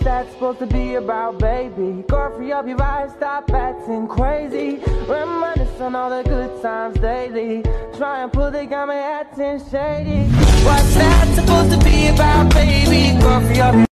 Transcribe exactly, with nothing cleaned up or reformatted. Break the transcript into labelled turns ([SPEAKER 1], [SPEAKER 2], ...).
[SPEAKER 1] that supposed to be about, baby? Girl, free up your vibe, stop acting crazy. Reminisce on all the good times daily. Try and pull the got me acting shady. What's that supposed to be about, baby? Girl, free up your